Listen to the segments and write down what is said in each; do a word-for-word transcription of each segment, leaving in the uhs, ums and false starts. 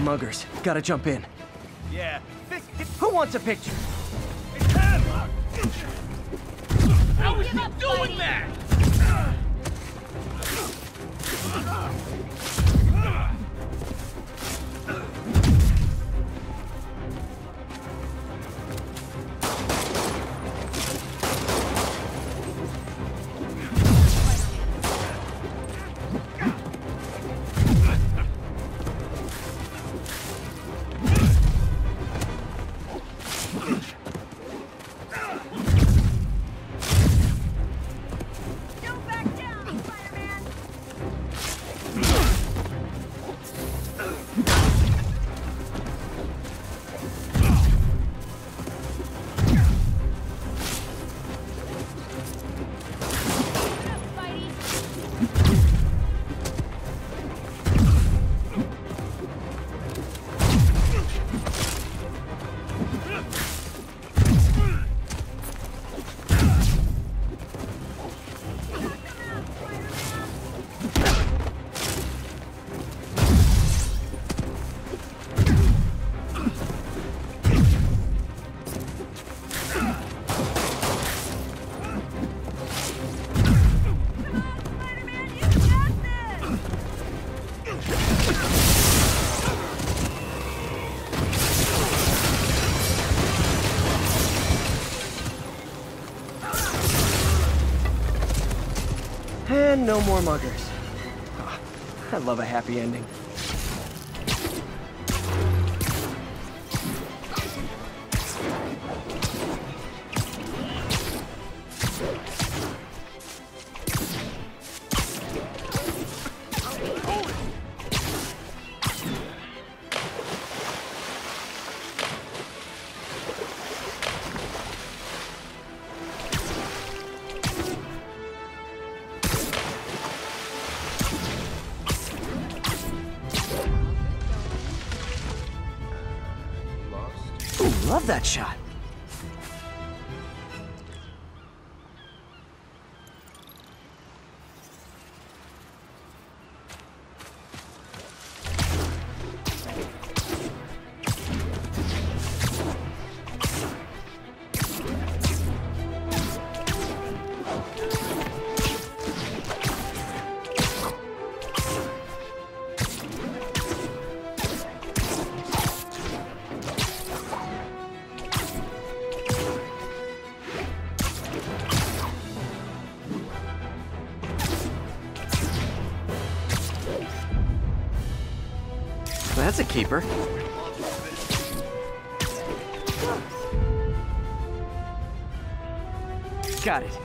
muggers. Gotta jump in. Yeah. Who wants a picture? How is he doing that? And no more muggers. Oh, I love a happy ending. Ooh, love that shot. That's a keeper. Got it.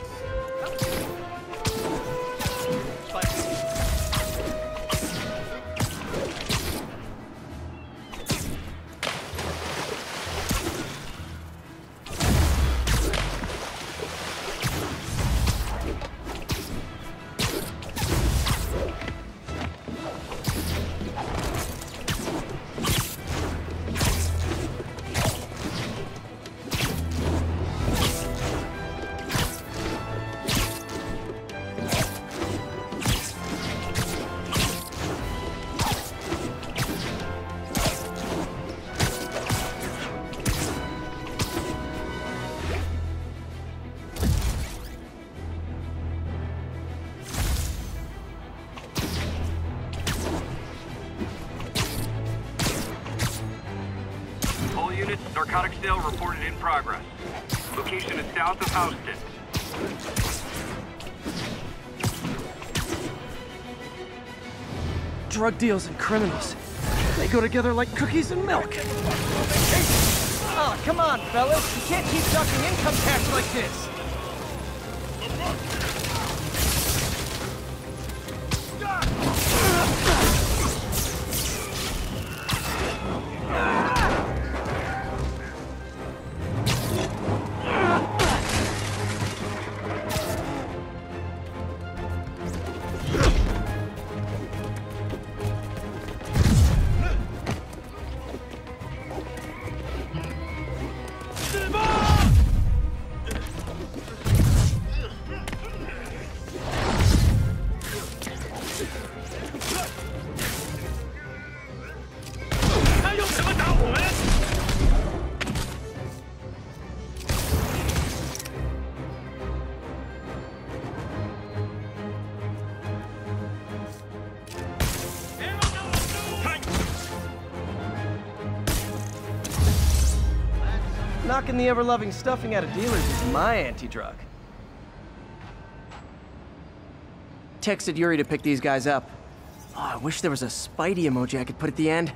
Narcotic sale reported in progress. Location is south of Houston. Drug deals and criminals. They go together like cookies and milk. Oh, come on, fellas. You can't keep ducking income tax like this. knocking the ever-loving stuffing out of dealers is my anti-drug. Texted Yuri to pick these guys up. Oh, I wish there was a Spidey emoji I could put at the end.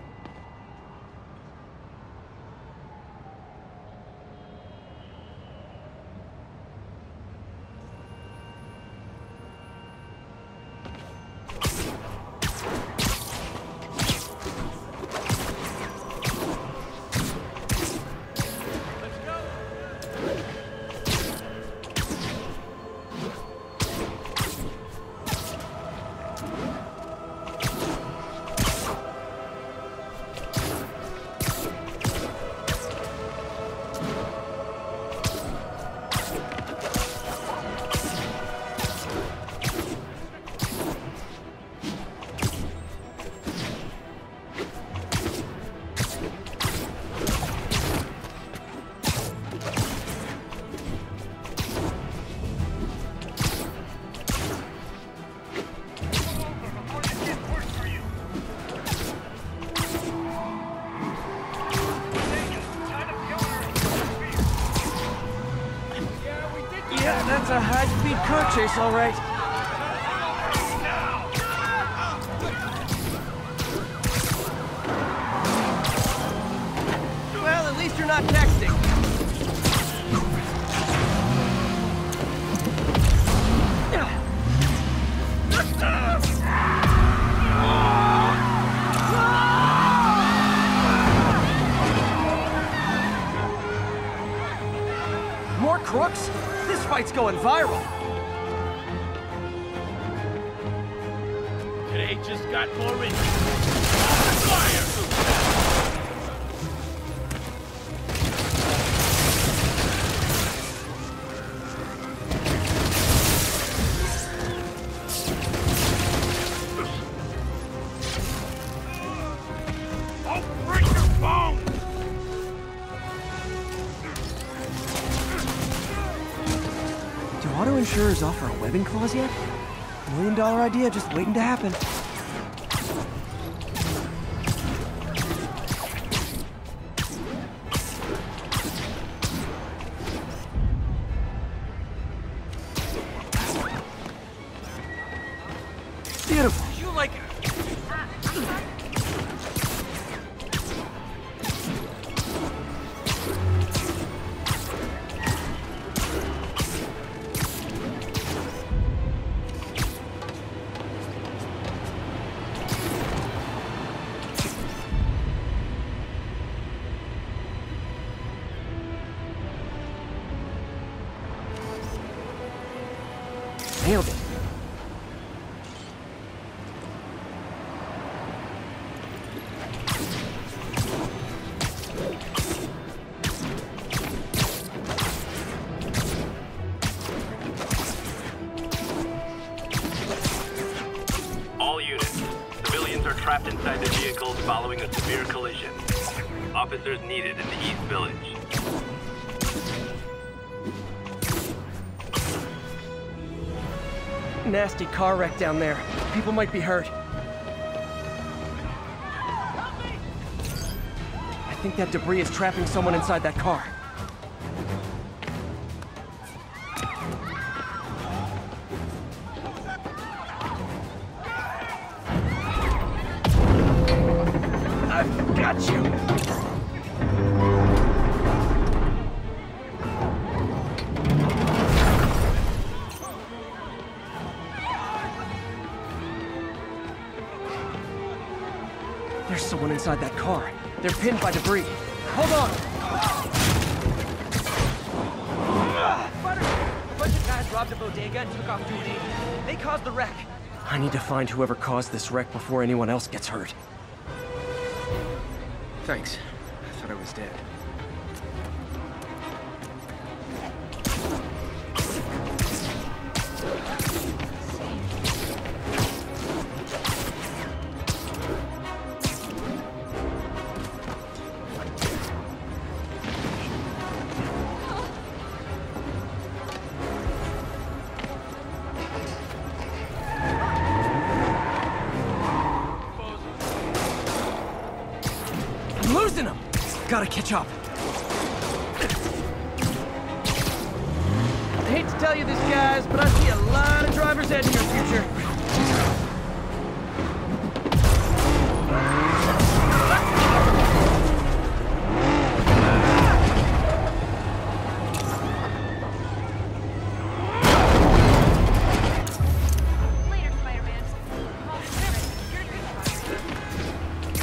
That's a high-speed car chase, all right. Well, at least you're not texting. More crooks? This fight's going viral. Today just got more interesting. Fire! I'll break your bones! Do auto insurers offer a webbing clause yet? Million dollar idea just waiting to happen. Beautiful. You like it? Nailed it. All units. Civilians are trapped inside the vehicles following a severe collision. Officers needed in the East Village. Nasty car wreck down there. People might be hurt. I think that debris is trapping someone inside that car. I've got you! There's someone inside that car. They're pinned by debris. Hold on! A bunch of guys robbed a bodega and took off to an agent. They caused the wreck. I need to find whoever caused this wreck before anyone else gets hurt. Thanks. I thought I was dead. I'm losing them! Gotta catch up. hate to tell you this, guys, but I see a lot of driver's ed in your future. Later, Spider-Man. Call me Spirit. You're a good Spider-Man.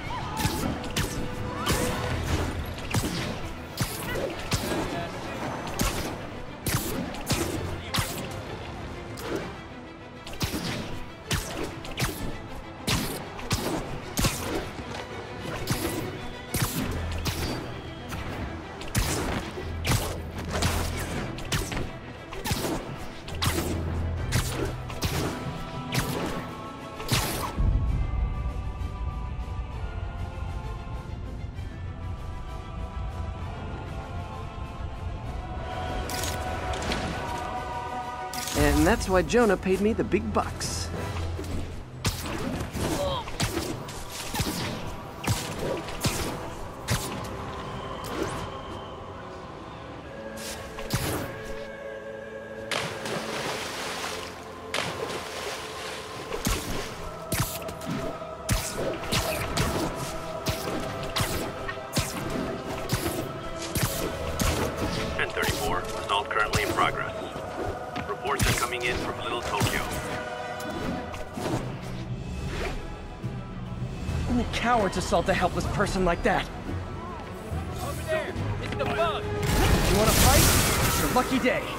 And that's why Jonah paid me the big bucks. ten thirty-four, assault currently in progress. Reports are coming in from Little Tokyo. Only cowards assault a helpless person like that. Over there! It's the bug! You wanna fight? It's your lucky day.